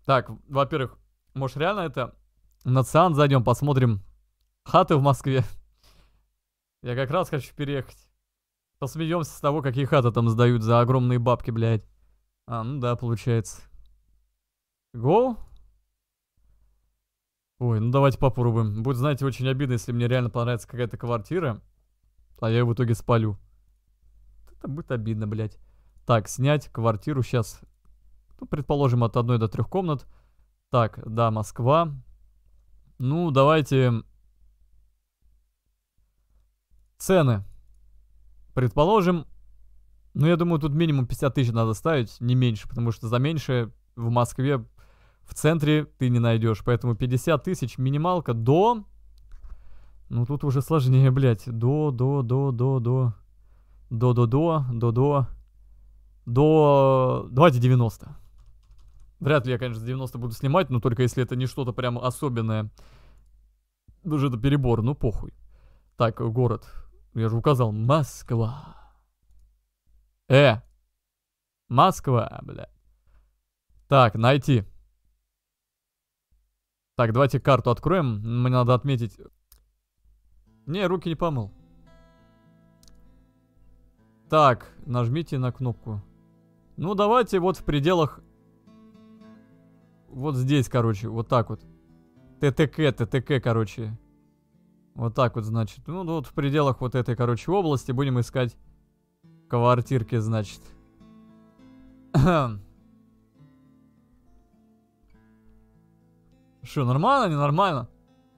Так, во-первых, может реально это... На Циан зайдем, посмотрим хаты в Москве. Я как раз хочу переехать. Посмеемся с того, какие хаты там сдают за огромные бабки, блядь. А, ну да, получается. Go? Ой, ну давайте попробуем. Будет, знаете, очень обидно, если мне реально понравится какая-то квартира, а я ее в итоге спалю. Это будет обидно, блядь. Так, снять квартиру сейчас. Ну, предположим, от 1 до 3 комнат. Так, да, Москва. Ну, давайте... Цены. Предположим... Ну, я думаю, тут минимум 50 тысяч надо ставить, не меньше, потому что за меньше в Москве в центре ты не найдешь. Поэтому 50 тысяч минималка до... Ну, тут уже сложнее, блядь. До... Давайте 90. Вряд ли я, конечно, за 90 буду снимать, но только если это не что-то прям особенное. Даже это перебор, ну похуй. Так, город. Я же указал. Москва. Москва, блядь. Так, найти. Так, давайте карту откроем. Мне надо отметить... Не, руки не помыл. Так, нажмите на кнопку. Ну, давайте вот в пределах... Вот здесь, короче, вот так вот. ТТК, короче. Вот так вот, значит. Ну, вот в пределах вот этой, короче, области будем искать квартирки, значит. Что, нормально, ненормально?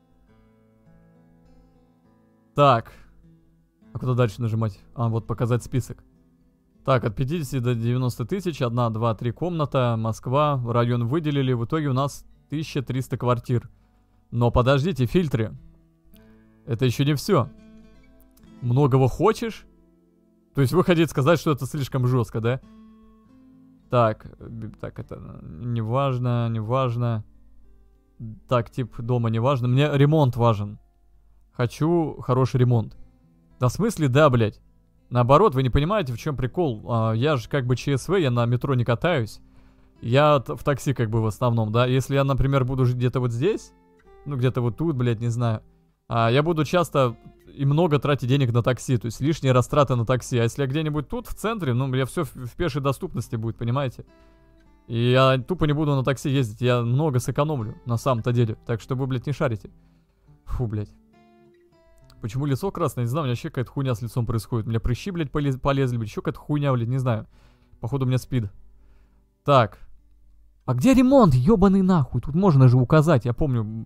Так. А куда дальше нажимать? А, вот показать список. Так, от 50 до 90 тысяч. 1, 2, 3 комната. Москва. Район выделили. В итоге у нас 1300 квартир. Но подождите, фильтры. Это еще не все. Многого хочешь? То есть вы хотите сказать, что это слишком жестко, да? Так, это не важно, не важно. Так, тип дома не важно. Мне ремонт важен. Хочу хороший ремонт. Да в смысле, да, блядь. Наоборот, вы не понимаете, в чем прикол. Я же как бы ЧСВ, я на метро не катаюсь. Я в такси как бы в основном, да. Если я, например, буду жить где-то вот здесь, ну где-то вот тут, блядь, не знаю. Я буду часто и много тратить денег на такси, то есть лишние растраты на такси. А если я где-нибудь тут, в центре, ну, я все в пешей доступности будет, понимаете? И я тупо не буду на такси ездить, я много сэкономлю, на самом-то деле. Так что вы, блядь, не шарите. Фу, блядь. Почему лицо красное? Не знаю, у меня вообще какая-то хуйня с лицом происходит. У меня прыщи, блядь, полезли, блядь, еще какая-то хуйня, блядь, не знаю. Походу у меня спид. Так. А где ремонт, ебаный нахуй? Тут можно же указать, я помню...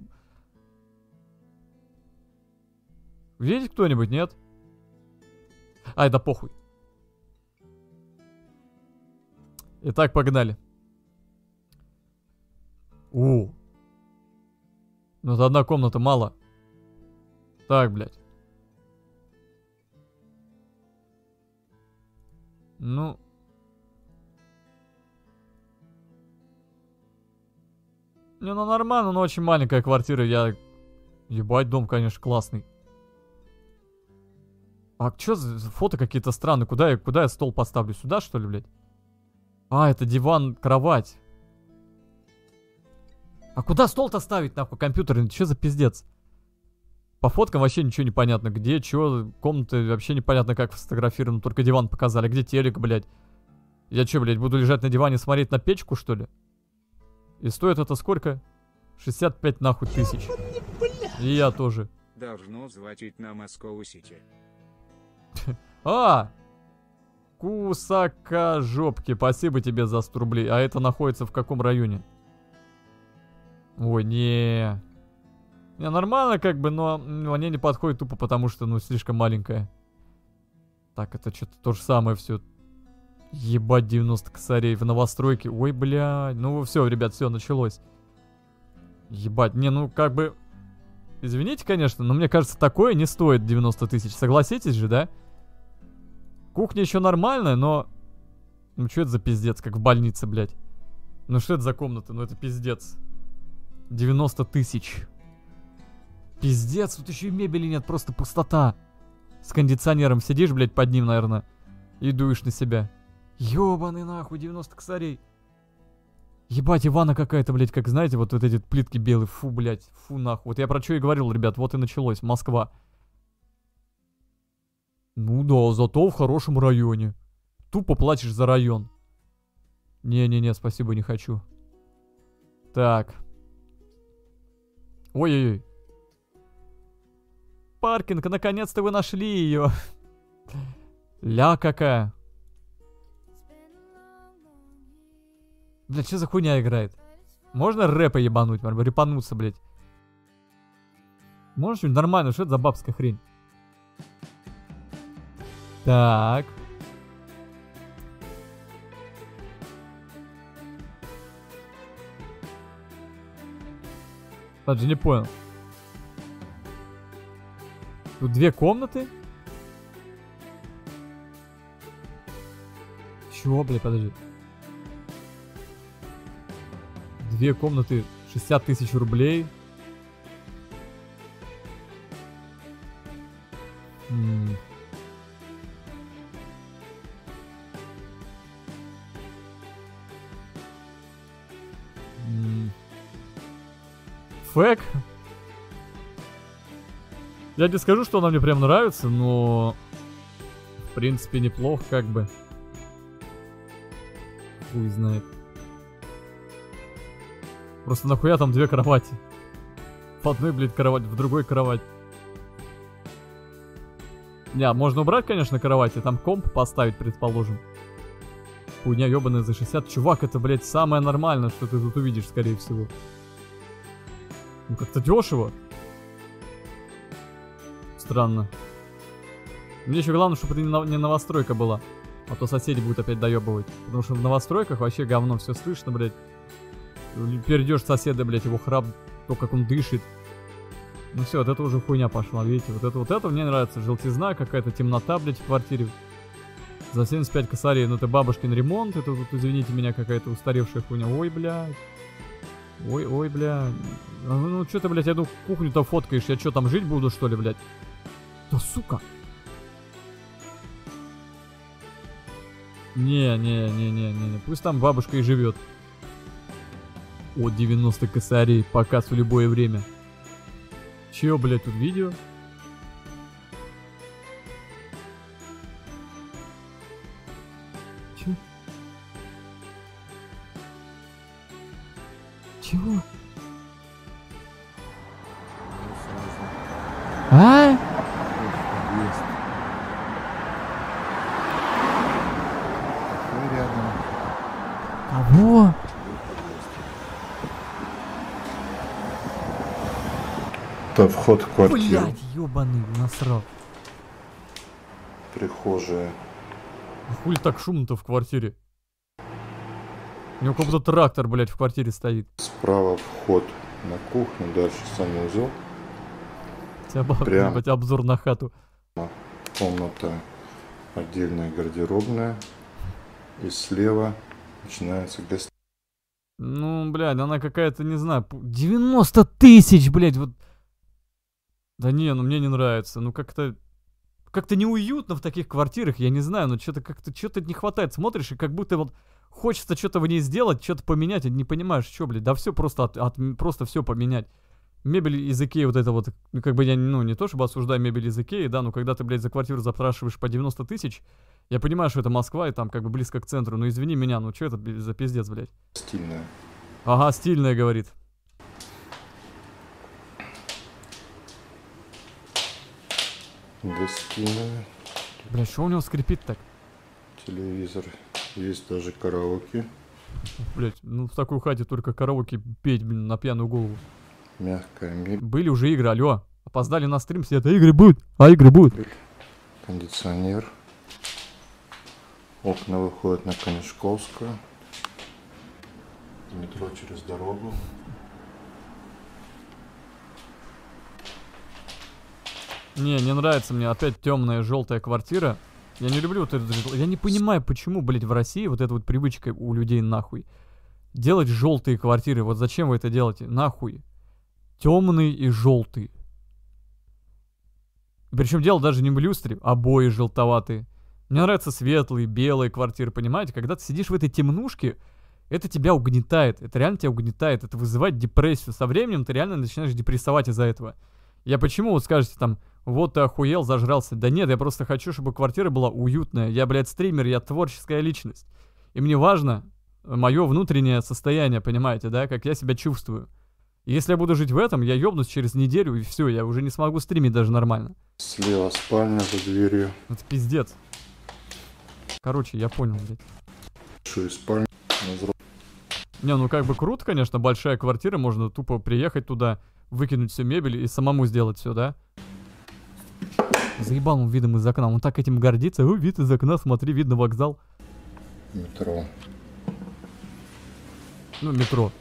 Видите кто-нибудь, нет? А, это похуй. Итак, погнали. Ну, это одна комната, мало. Так, блядь. Ну... Не, ну нормально, но очень маленькая квартира, я... Ебать, дом, конечно, классный. А чё за фото какие-то странные? Куда я стол поставлю? Сюда, что ли, блядь? А, это диван, кровать. А куда стол-то ставить, нахуй, компьютер? Чё за пиздец? По фоткам вообще ничего не понятно. Где, чё, комнаты вообще непонятно как сфотографированы. Только диван показали. Где телек, блядь? Я чё, блядь, буду лежать на диване смотреть на печку, что ли? И стоит это сколько? 65 нахуй тысяч. И я тоже. Должно звонить на Москву-Сити. Кусака-жопки, спасибо тебе за 100 рублей. А это находится в каком районе? Ой, не. Не, нормально как бы, но мне не подходит тупо потому, что, ну, слишком маленькая. Так, это что-то то же самое все. Ебать, 90 косарей в новостройке. Ой, блядь. Ну, все, ребят, все, началось. Ебать, не, ну, как бы... Извините, конечно, но мне кажется, такое не стоит 90 тысяч. Согласитесь же, да? Кухня еще нормальная, но... Ну, что это за пиздец, как в больнице, блядь? Ну, что это за комната? Ну, это пиздец. 90 тысяч. Пиздец, тут еще и мебели нет, просто пустота. С кондиционером сидишь, блядь, под ним, наверное, и дуешь на себя. Ёбаный нахуй, 90 косарей. Ебать, Ивана какая-то, блядь, как знаете, вот эти плитки белые. Фу, блядь, фу нахуй. Вот я про что и говорил, ребят, вот и началось. Москва. Ну да, зато в хорошем районе. Тупо платишь за район. Не-не-не, спасибо, не хочу. Так. Ой-ой-ой. Паркинг, наконец-то вы нашли ее. Ля какая. Блядь, что за хуйня играет? Можно рэпа ебануть, репануться, блядь? Можешь что-нибудь нормально, что это за бабская хрень? Так. Даже не понял. Тут 2 комнаты? Чего, блядь, подожди. 2 комнаты, 60 тысяч рублей. Фэк. Я не скажу, что она мне прям нравится, но... В принципе, неплохо, как бы. Хуй знает. Просто нахуя там 2 кровати? В одной, блядь, кровать, в другой кровать. Не, можно убрать, конечно, кровати. Там комп поставить, предположим. Хуйня ебаная за 60. Чувак, это, блядь, самое нормальное, что ты тут увидишь, скорее всего. Ну, как-то дешево. Странно. Мне еще главное, чтобы это не новостройка была. А то соседи будут опять доебывать. Потому что в новостройках вообще говно, все слышно, блядь. Перейдешь соседа, блядь, его храп, то, как он дышит. Ну все, вот это уже хуйня пошла, видите. Вот это мне нравится. Желтизна, какая-то темнота, блядь, в квартире. За 75 косарей. Ну это бабушкин ремонт. Это тут, извините меня, какая-то устаревшая хуйня. Ой, блядь. Ой, блядь. Ну что ты, блядь, я иду кухню-то фоткаешь. Я что, там жить буду, что ли, блядь? Да сука. Не. Пусть там бабушка и живет. О, 90 косарей. Показ в любое время. Чё, блядь, тут видео? Чё? Чего? А? Кого? Это вход в квартиру. Блядь, ёбаный, насрал. Прихожая. А хули так шумно-то в квартире? У него как будто трактор, блядь, в квартире стоит. Справа вход на кухню, дальше санузел. У тебя, Прям. блядь, обзор на хату. Комната отдельная гардеробная. И слева начинается гостиная. Ну, блядь, она какая-то, не знаю, 90 тысяч, блядь, вот. Да не, ну мне не нравится. Ну как-то неуютно в таких квартирах, я не знаю, но что-то не хватает. Смотришь, и как будто вот хочется что-то в ней сделать, что-то поменять, и не понимаешь, что, блядь. Да все просто просто все поменять. Мебель из Икеи вот это вот, ну как бы я, ну не то чтобы осуждаю мебель из Икеи, да, но когда ты, блядь, за квартиру запрашиваешь по 90 тысяч, я понимаю, что это Москва и там как бы близко к центру, но извини меня, ну что это за пиздец, блядь. Стильная. Ага, стильная, говорит. Гостиная. Бля, что у него скрипит так? Телевизор. Есть даже караоке. Блять, ну в такой хате только караоке петь, блин, на пьяную голову. Мягкая мебель. Были уже игры, алло. Опоздали на стрим, все это игры будут, а игры будут. Кондиционер. Окна выходят на Конешковскую. Метро через дорогу. Не нравится мне опять темная желтая квартира. Я не люблю вот это. Я не понимаю, почему, блять, в России вот эта вот привычка у людей нахуй. Делать желтые квартиры. Вот зачем вы это делаете? Нахуй. Темный и желтый. Причем дело даже не в люстре, обои желтоватые. Мне нравятся светлые, белые квартиры, понимаете? Когда ты сидишь в этой темнушке, Это тебя угнетает, это реально тебя угнетает, это вызывает депрессию. Со временем ты реально начинаешь депрессовать из-за этого. Я почему, вот скажете там, вот ты охуел, зажрался. Да нет, я просто хочу, чтобы квартира была уютная. Я, блядь, стример, я творческая личность. И мне важно мое внутреннее состояние, понимаете, да, как я себя чувствую. И если я буду жить в этом, я ёбнусь через неделю, и все, я уже не смогу стримить даже нормально. Слева спальня за дверью. Это пиздец. Короче, я понял, блядь. Большую спальню. Не, ну как бы круто, конечно, большая квартира, можно тупо приехать туда, выкинуть всю мебель и самому сделать все, да? Заебал он видом из окна, он так этим гордится. О, вид из окна, смотри, видно вокзал. Метро. Ну, метро.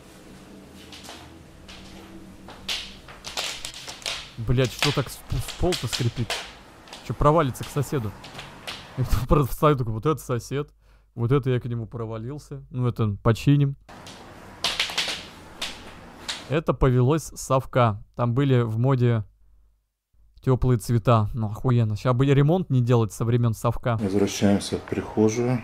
Блять, что так с пол-то скрипит? Что, провалится к соседу? Я просто встаю, такой, вот это сосед. Вот это я к нему провалился. Ну, это починим. Это повелось с совка. Там были в моде теплые цвета. Ну, охуенно. Сейчас бы ремонт не делать со времен совка. Возвращаемся в прихожую.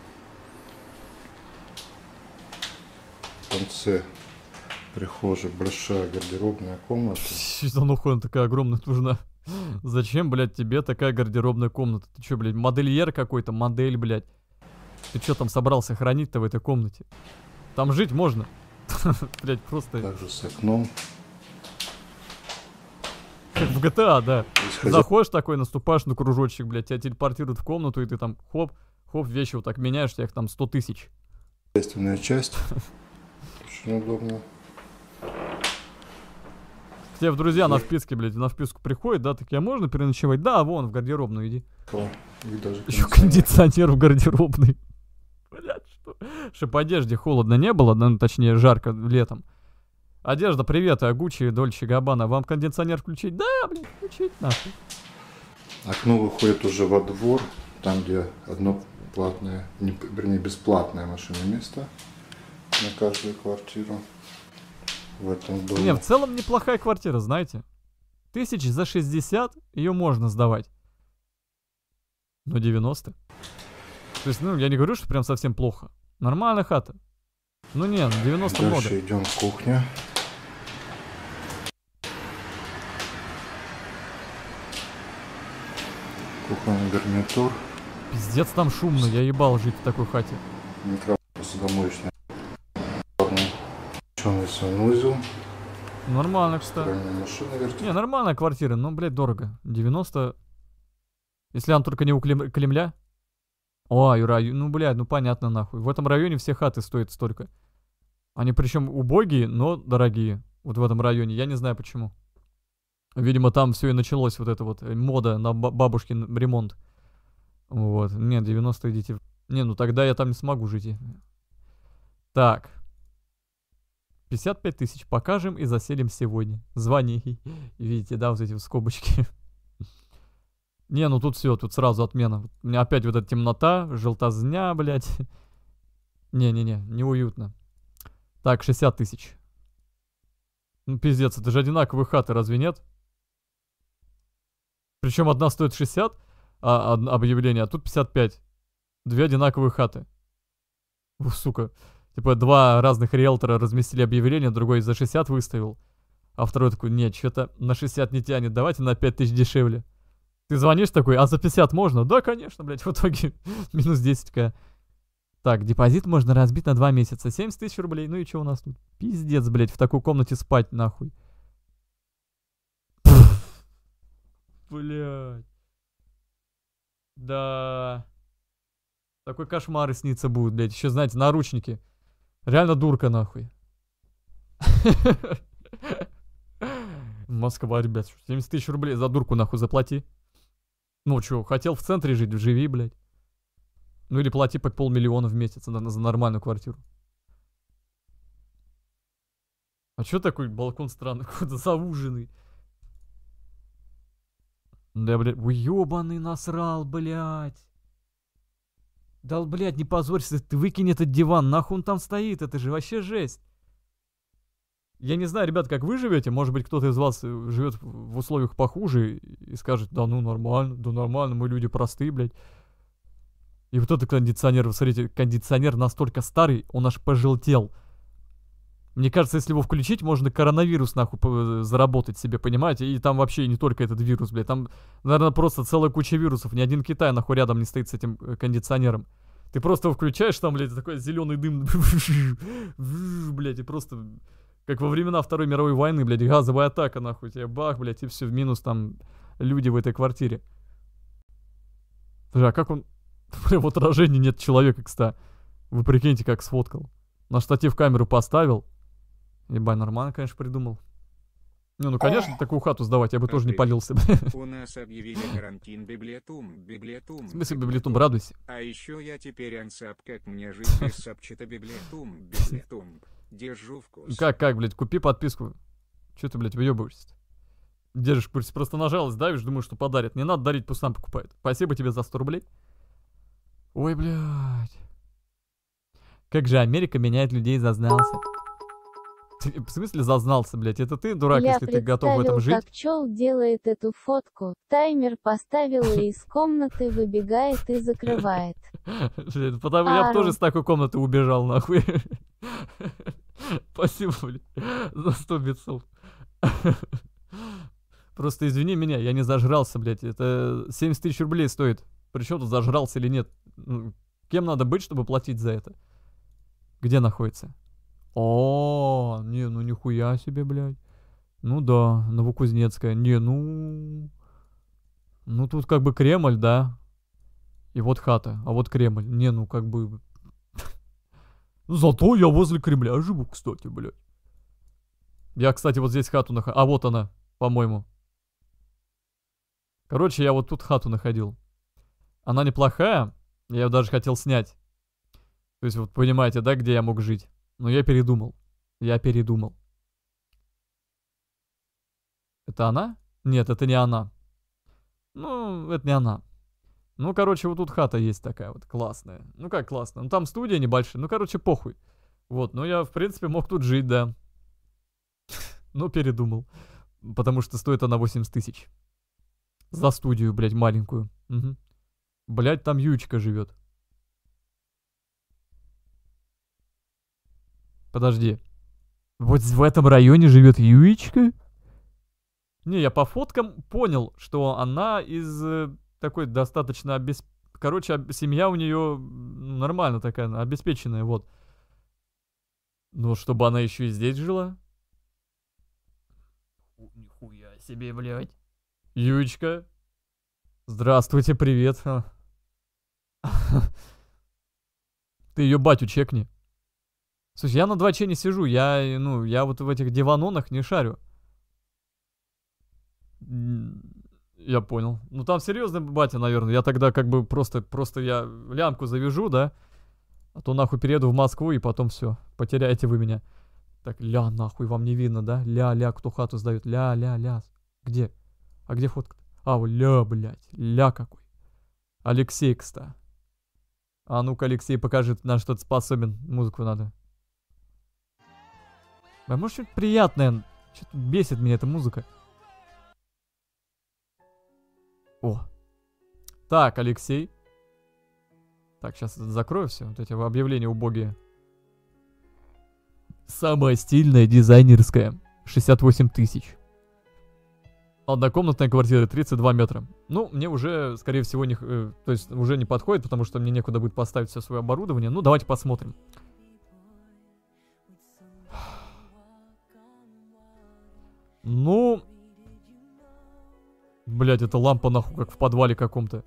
В конце прихожей большая гардеробная комната. Что нахуй она такая огромная нужна? Зачем, блядь, тебе такая гардеробная комната? Ты что, блядь, модельер какой-то, модель, блядь? Ты что там собрался хранить-то в этой комнате? Там жить можно. Блядь, просто... Также с окном. Как в GTA, да. Здесь Заходишь такой, наступаешь на кружочек, блядь, тебя телепортируют в комнату, и ты там хоп, хоп, вещи вот так меняешь, у тебя их там 100 тысяч. хозяйственная часть. Очень удобно. К тебе в друзья на вписке, блядь, на вписку приходит, да, такие, а можно переночевать? Да, вон, в гардеробную иди. И даже Еще кондиционер в гардеробной. Блядь, что? Чтоб по одежде холодно не было, ну, точнее, жарко летом. Одежда, привет, Гуччи, Дольче, Габбана. Вам кондиционер включить? Да, блядь, включить, нахуй. окно выходит уже во двор, там, где одно платное, вернее, бесплатное машинное место на каждую квартиру в этом доме. Не, в целом неплохая квартира, знаете. 1000 за 60 ее можно сдавать. Но 90. То есть, ну, я не говорю, что прям совсем плохо. Нормальная хата. Ну не, 90 много. Дальше идем в кухню. Кухонный гарнитур. Пиздец, там шумно, я ебал жить в такой хате. Посудомоечная. Черный санузел. Нормально, кстати. Стиральная машина вертикальная. Не, нормальная квартира, но, блядь, дорого. 90... Если она только не у Кремля. Ой, ну, блядь, ну понятно, нахуй. В этом районе все хаты стоят столько. Они причем убогие, но дорогие. Вот в этом районе, я не знаю почему. Видимо, там все и началось, вот эта вот мода на бабушкин ремонт. Вот, нет, 90 идите. Не, ну тогда я там не смогу жить. Так. 55 тысяч покажем и заселим сегодня. Звони. Видите, да, вот эти вот скобочки. Не, ну тут все, тут сразу отмена. У меня опять вот эта темнота, желтозня, блядь. Не-не-не, неуютно. Так, 60 тысяч. Ну, пиздец, это же одинаковые хаты, разве нет? Причем одна стоит 60, объявление, а тут 55. Две одинаковые хаты. Ух, сука. Типа два разных риэлтора разместили объявление, другой за 60 выставил. А второй такой, нет, что-то на 60 не тянет, давайте на 5000 дешевле. Ты звонишь такой, а за 50 можно? Да, конечно, блядь, в итоге минус 10к. Так, депозит можно разбить на 2 месяца. 70 тысяч рублей. Ну и что у нас тут? Пиздец, блядь, в такой комнате спать, нахуй. Блядь. Да. Такой кошмар и снится будет, блядь. Еще, знаете, наручники. Реально дурка, нахуй. Москва, ребят. 70 тысяч рублей за дурку, нахуй, заплати. Ну чё, хотел в центре жить, живи, блядь. Ну или плати по 500 000 в месяц за нормальную квартиру. А чё такой балкон странный, какой-то зауженный? Да, блядь, ой, ёбаный насрал, блядь. Да, блядь, не позорься, ты выкинь этот диван, нахуй он там стоит, это же вообще жесть. Я не знаю, ребят, как вы живете, может быть, кто-то из вас живет в условиях похуже и скажет, да ну нормально, мы люди простые, блядь. И вот этот кондиционер, вы смотрите, кондиционер настолько старый, он аж пожелтел. Мне кажется, если его включить, можно коронавирус нахуй заработать себе, понимаете? И там вообще не только этот вирус, блядь. Там, наверное, просто целая куча вирусов. Ни один Китай нахуй рядом не стоит с этим кондиционером. Ты просто его включаешь, там, блядь, такой зеленый дым, блядь, и просто... Как во времена Второй мировой войны, блядь, газовая атака, нахуй, тебе бах, блядь, и все, в минус там люди в этой квартире. Слушай, а как он... В отражении нет человека, кстати. Вы прикиньте, как сфоткал. На штатив камеру поставил. Ебать, нормально, конечно, придумал. Не, ну, конечно, такую хату сдавать, я бы тоже не палился. У нас объявили карантин, библиотум. В смысле, библиотум, радуйся. А еще я теперь ансап, как мне жить без сапчата библиотум. Держу вкус. Как, блядь, купи подписку. Че ты, блядь, выебываешься? Держишь курс, просто на жалость давишь, думаешь, что подарят. Не надо дарить, пусть сам покупает. Спасибо тебе за 100 рублей. Ой, блядь. Как же Америка меняет людей, зазнался. В смысле зазнался, блядь? Это ты, дурак, Я если ты готов в этом жить? как чел делает эту фотку. Таймер поставил и из комнаты выбегает и закрывает. Потому я бы тоже с такой комнаты убежал, нахуй. Спасибо, блядь, за 100 битцов. Просто извини меня, я не зажрался, блядь. Это 70 тысяч рублей стоит. Причем тут зажрался или нет? Кем надо быть, чтобы платить за это? Где находится? О, не, ну нихуя себе, блядь. Ну да, Новокузнецкая. Не, ну... Ну тут как бы Кремль, да. И вот хата, а вот Кремль. Не, ну как бы... Зато я возле Кремля живу, кстати, блядь. Я, кстати, вот здесь хату находил. А вот она, по-моему. Короче, я вот тут хату находил. Она неплохая. Я ее даже хотел снять. То есть, вот понимаете, да, где я мог жить? Но я передумал. Я передумал. Это она? Нет, это не она. Ну, это не она. Ну, короче, вот тут хата есть такая вот классная. Ну, как классная? Ну, там студия небольшая. Ну, короче, похуй. Вот, ну, я, в принципе, мог тут жить, да. Но передумал. Потому что стоит она 80 тысяч. За студию, блядь, маленькую. Угу. Блядь, там Юечка живет. Подожди. Вот в этом районе живет Юечка? Не, я по фоткам понял, что она из такой достаточно Короче, семья у нее нормально такая, обеспеченная, вот. Но чтобы она еще и здесь жила? Нихуя себе, блядь. Юечка. Здравствуйте, привет. Ты ее батю чекни. Слушай, я на 2Ч не сижу, я вот в этих диванонах не шарю. Я понял. Ну там серьезный батя, наверное. Я тогда как бы просто я лямку завяжу, да? А то нахуй перееду в Москву и потом все. Потеряете вы меня. Так, ля, нахуй, вам не видно, да? Ля, кто хату сдает. Ля. Где? А где фотка? А, ля, блядь. Ля какой. Алексей, кстати. А ну-ка, Алексей, покажи, на что ты способен. Музыку надо. А может что-то приятное? Что-то бесит меня эта музыка. О. Так, Алексей. Так, сейчас закрою все. Вот эти объявления убогие. Самая стильная, дизайнерская. 68 тысяч. Однокомнатная квартира, 32 метра. Ну, мне уже, скорее всего, не... то есть уже не подходит, потому что мне некуда будет поставить все свое оборудование. Ну, давайте посмотрим. Ну... Блять, это лампа нахуй, как в подвале каком-то.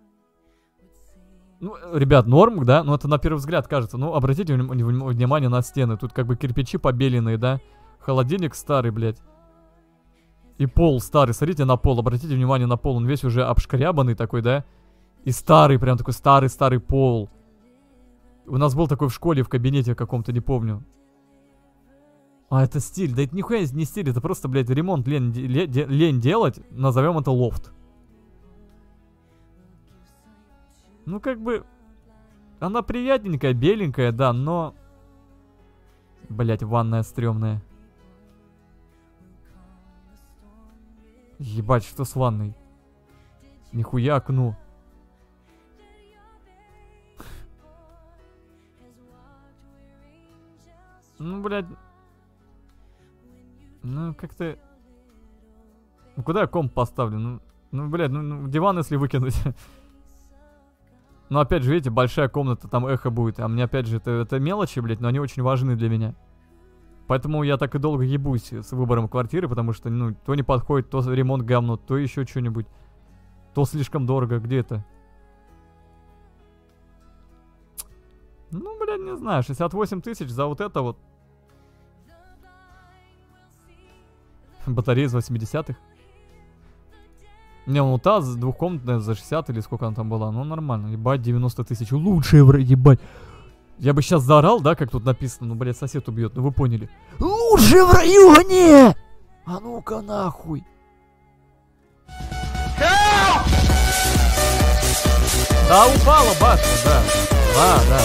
Ну, ребят, норм, да? Ну, это на первый взгляд кажется. Ну, обратите внимание на стены. Тут как бы кирпичи побеленные, да? Холодильник старый, блядь. И пол старый. Смотрите на пол, обратите внимание на пол. Он весь уже обшкрябанный такой, да? И старый, прям такой старый-старый пол. У нас был такой в школе, в кабинете каком-то, не помню. А, это стиль. Да это нихуя не стиль, это просто, блядь, ремонт лень делать. Назовем это лофт. Ну, как бы... Она приятненькая, беленькая, да, но... Блядь, ванная стрёмная. Ебать, что с ванной? Нихуя окно. Ну, блядь. Ну, как-то... Ну, куда я комп поставлю? Ну, блядь, диван если выкинуть. Но опять же, видите, большая комната, там эхо будет. А мне опять же, это мелочи, блядь, но они очень важны для меня. Поэтому я так и долго ебусь с выбором квартиры, потому что, ну, то не подходит, то ремонт говно, то еще что-нибудь. То слишком дорого, где это? Ну, блядь, не знаю, 68 тысяч за вот это вот. Батарея из 80-х. Не, ну та двухкомнатная за 60 или сколько она там была. Ну, нормально, ебать, 90 тысяч. Лучшее в районе, ебать. Я бы сейчас заорал, да, как тут написано. Ну, блядь, сосед убьет, ну вы поняли. Лучшее в районе! А ну-ка нахуй. Да, упала башня, да. Да.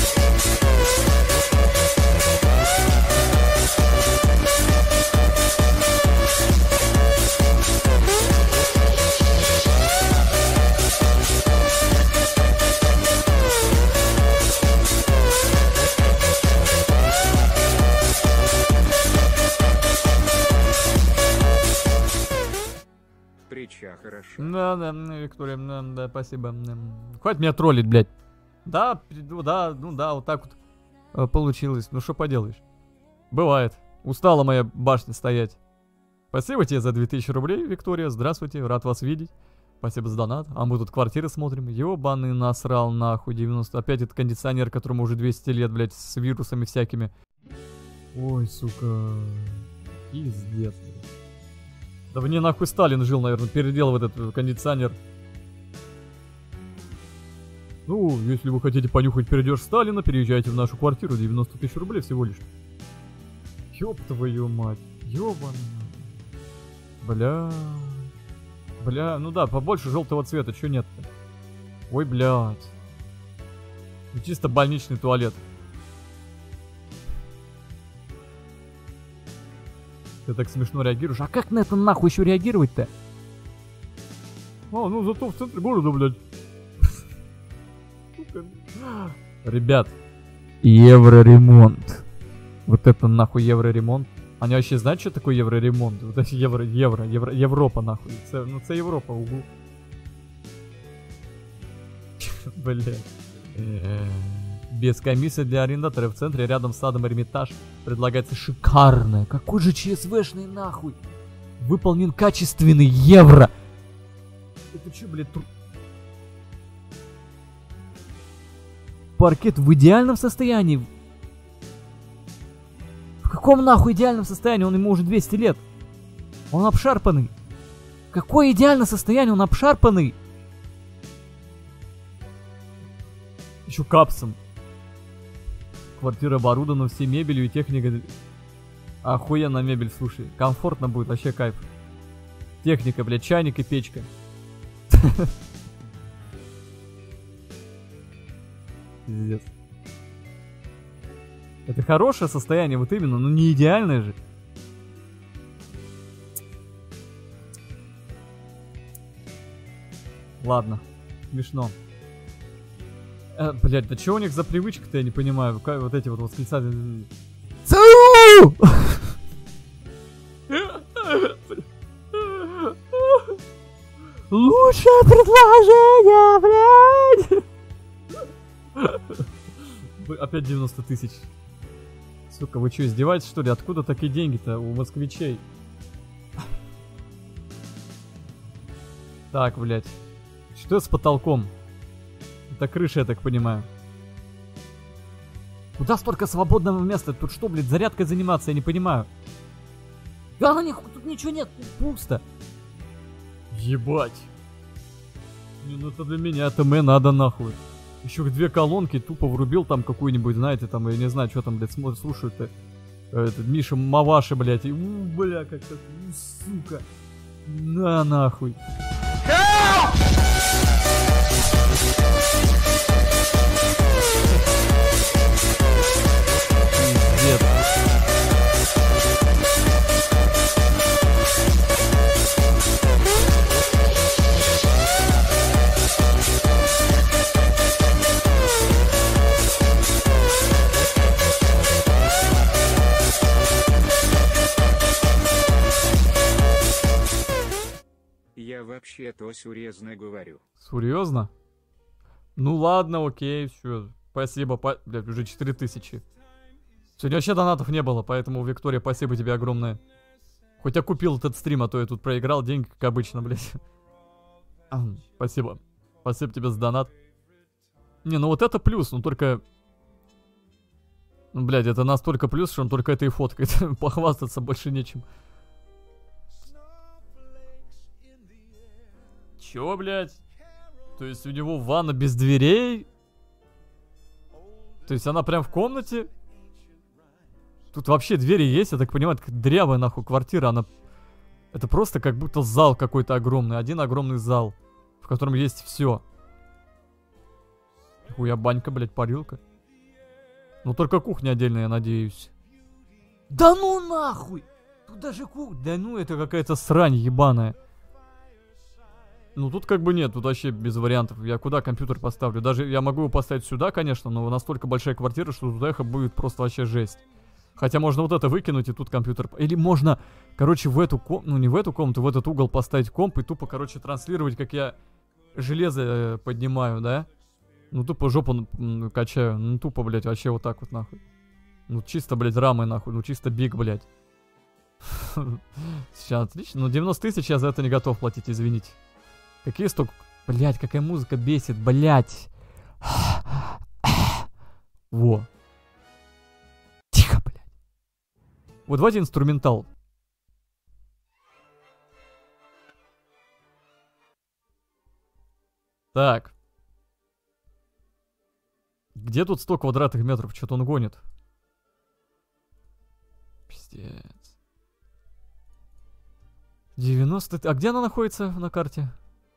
Прича хорошо. Да, Виктория, да, спасибо. Хватит меня троллить, блядь. Да, вот так вот получилось. Ну, что поделаешь. Бывает. Устала моя башня стоять. Спасибо тебе за 2000 рублей, Виктория. Здравствуйте, рад вас видеть. Спасибо за донат. А мы тут квартиры смотрим. Ёбаный насрал нахуй 90. Опять этот кондиционер, которому уже 200 лет, блядь, с вирусами всякими. Ой, сука. Пиздец, блядь. Да мне нахуй Сталин жил, наверное, переделал этот кондиционер. Ну, если вы хотите понюхать перейдешь Сталина, переезжайте в нашу квартиру, 90 тысяч рублей всего лишь. Ёб твою мать, ёбаный. Бля, ну да, побольше желтого цвета, чё нет-то? Ой, блядь. Ну, чисто больничный туалет. Ты так смешно реагируешь. А как на это нахуй еще реагировать-то? Ну зато в центре города, блядь. Ребят, евроремонт. Вот это нахуй евроремонт. Они вообще знают, что такое евроремонт? Вот это Европа нахуй. Ну это Европа, угу. Блядь. Без комиссии для арендатора в центре рядом с садом Эрмитаж предлагается шикарное. Какой же ЧСВшный нахуй? Выполнен качественный евро. Это что, блядь, паркет в идеальном состоянии. В каком нахуй идеальном состоянии? Он ему уже 200 лет. Он обшарпанный. Какое идеальное состояние? Он обшарпанный. Еще капсом. Квартира оборудована всей мебелью и техникой. Охуенно мебель, слушай. Комфортно будет, вообще кайф. Техника, блядь, чайник и печка. Пиздец. Это хорошее состояние, вот именно, но не идеальное же. Ладно, смешно. Блять, да чего у них за привычка-то, я не понимаю. Вот эти вот восклицательные... ЦУ! Лучшее предложение, блядь! Опять 90 тысяч. Сука, вы что, издеваетесь, что ли? Откуда такие деньги-то у москвичей? Так, блядь. Что с потолком? Это крыша, я так понимаю. Куда столько свободного места? Тут что, блядь, зарядкой заниматься? Я не понимаю. Да ну тут ничего нет, тут пусто. Ебать. Не, ну это для меня, это мне надо нахуй. Еще 2 колонки тупо врубил там какую-нибудь, знаете, там, я не знаю, что там, блядь, слушают-то. Этот Миша Маваши, блядь. И, бля, как-то, сука. На нахуй. Пиздец. вообще-то серьезно говорю. Серьезно? Ну ладно, окей, все. Спасибо, блядь, уже 4000. Сегодня вообще донатов не было, поэтому, Виктория, спасибо тебе огромное. Хоть я купил этот стрим, а то я тут проиграл деньги, как обычно, блядь. Спасибо. Спасибо тебе за донат. Не, ну вот это плюс, ну только... Ну, блядь, это настолько плюс, что он только это и фоткает. Похвастаться больше нечем. Чё, блядь? То есть у него ванна без дверей? То есть она прям в комнате? Тут вообще двери есть, я так понимаю, это дрявая нахуй квартира, она... Это просто как будто зал какой-то огромный, один огромный зал, в котором есть все. Хуя банька, блядь, парилка. Ну только кухня отдельная, я надеюсь. Да ну нахуй! Тут даже кухня... Да ну это какая-то срань ебаная. Ну тут как бы нет, тут вообще без вариантов. Я куда компьютер поставлю? Даже я могу его поставить сюда, конечно, но настолько большая квартира, что туда эхо будет просто вообще жесть. Хотя можно вот это выкинуть и тут компьютер... Или можно, короче, в эту комнату, ну не в эту комнату, в этот угол поставить комп и тупо, короче, транслировать, как я железо поднимаю, да? Ну тупо жопу качаю, ну тупо, блядь, вообще вот так вот нахуй. Ну чисто, блядь, рамой нахуй, ну чисто биг, блядь. Сейчас отлично, но 90 тысяч я за это не готов платить, извините. Какие столько... Блядь, какая музыка бесит, блядь. Во. Тихо, блядь. Вот давайте инструментал. Так. Где тут 100 квадратных метров? Что-то он гонит. Пиздец. 90... А где она находится на карте?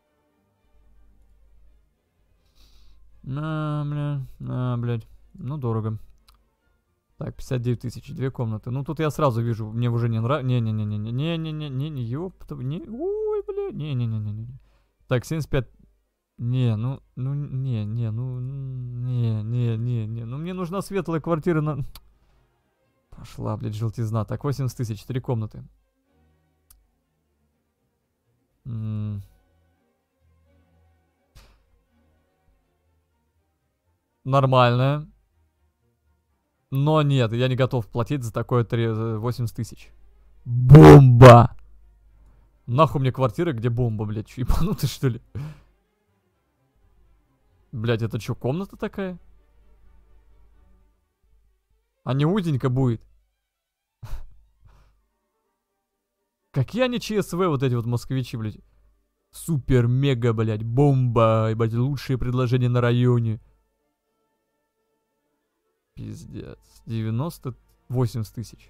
Блядь. Ну, дорого. Так, 59 тысяч, 2 комнаты. Ну, тут я сразу вижу, мне уже не нравится. Не-не-не-не-не-не-не-не, ёпта, не... Ой, блядь, не-не-не-не-не. Так, 75... Не, ну, ну, не, ну, мне нужна светлая квартира на... Пошла, блядь, желтизна. Так, 80 тысяч, 3 комнаты. Нормально. Но нет, я не готов платить за такое 80 тысяч. Бомба! Нахуй мне квартира, где бомба, блядь. Че, ебанутый, что ли? Блядь, это что, комната такая? А не узенько будет? Какие они ЧСВ, вот эти вот москвичи, блядь. Супер-мега, блядь, бомба. Ебать, лучшие предложения на районе. Пиздец. 80 тысяч.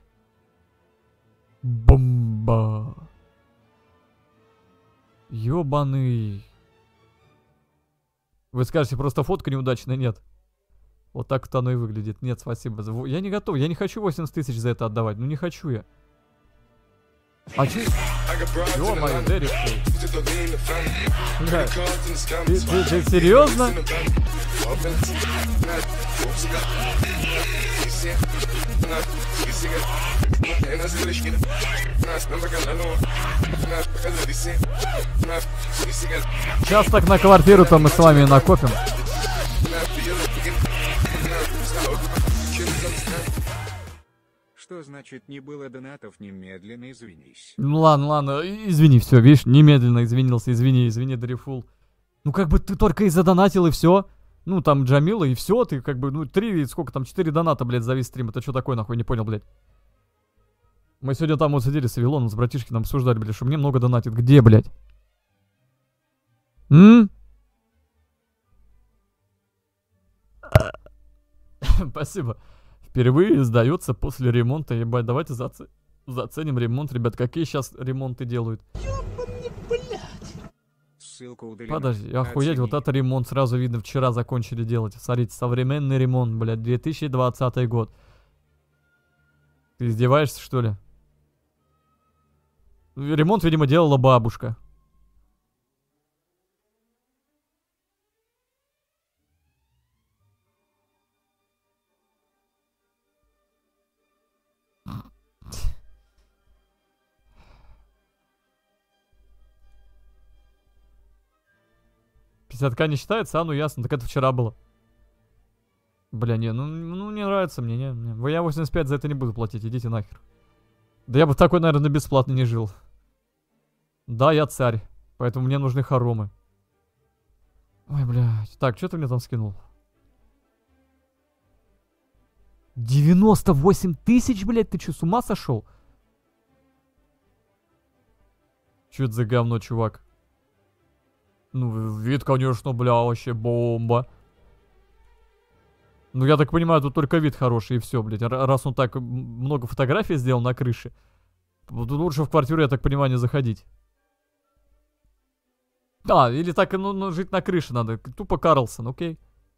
Бомба. Ёбаный. Вы скажете, просто фотка неудачная? Нет. Вот так вот оно и выглядит. Нет, спасибо. Я не готов. Я не хочу 80 тысяч за это отдавать. Ну не хочу я. А че? Ё-моё, Дерек. Бля, ты серьезно? Сейчас так на квартиру-то мы с вами накопим. Что значит не было донатов, немедленно извинись? Ну ладно, извини, все, видишь, немедленно извинился, извини, Дрифул. Ну как бы ты только и задонатил, и все. Ну там Джамила, и все, ты как бы, ну 3, сколько там, 4 доната, блядь, за весь стрим. Это что такое, нахуй, не понял, блядь. Мы сегодня там вот сидели с Авилоном, с братишкиным обсуждали, блядь, что мне много донатит. Где, блядь? Спасибо. Впервые сдается после ремонта, ебать, давайте заценим ремонт, ребят, какие сейчас ремонты делают. Ссылка удалена. Подожди, охуеть, вот это ремонт, сразу видно, вчера закончили делать. Смотрите, современный ремонт, блядь, 2020 год. Ты издеваешься, что ли? Ремонт, видимо, делала бабушка. 60к не считается, а? Ну ясно, так это вчера было. Бля, не, ну не нравится мне, не. Я 85 за это не буду платить, идите нахер. Да я бы такой, наверное, бесплатно не жил. Да, я царь, поэтому мне нужны хоромы. Ой, блядь. Так, что ты мне там скинул? 98 тысяч, блядь, ты что, с ума сошел? Что это за говно, чувак? Ну, вид, конечно, бля, вообще бомба. Ну, я так понимаю, тут только вид хороший и все, блядь. Раз он так много фотографий сделал на крыше, тут лучше в квартиру, я так понимаю, не заходить. А, или так, ну жить на крыше надо. Тупо Карлсон, окей.